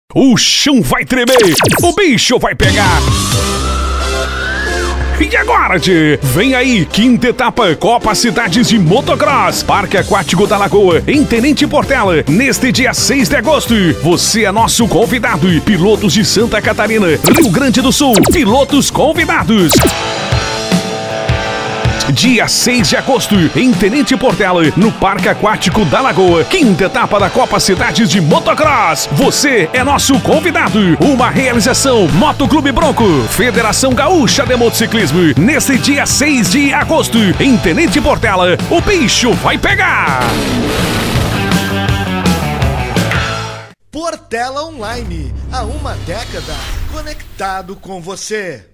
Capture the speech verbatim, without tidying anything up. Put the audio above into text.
O chão vai tremer, o bicho vai pegar. E agora, tchê? Vem aí, quinta etapa, Copa Cidades de Motocross, Parque Aquático da Lagoa, em Tenente Portela, neste dia seis de agosto. Você é nosso convidado. Pilotos de Santa Catarina, Rio Grande do Sul, pilotos convidados. Dia seis de agosto, em Tenente Portela, no Parque Aquático da Lagoa, quinta etapa da Copa Cidades de Motocross. Você é nosso convidado. Uma realização Motoclube Bronco, Federação Gaúcha de Motociclismo. Nesse dia seis de agosto, em Tenente Portela, o bicho vai pegar. Portela Online, há uma década conectado com você.